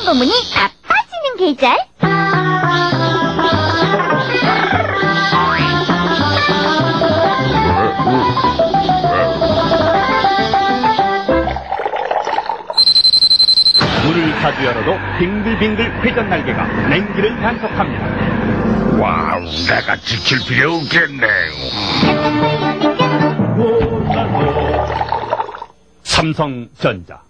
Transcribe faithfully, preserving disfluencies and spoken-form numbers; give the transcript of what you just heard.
부문이 다 빠지는 계절. 문을 자주 열어도 빙글빙글 회전 날개가 냉기를 단속합니다. 와우, 내가 지칠 필요 없겠네. 삼성전자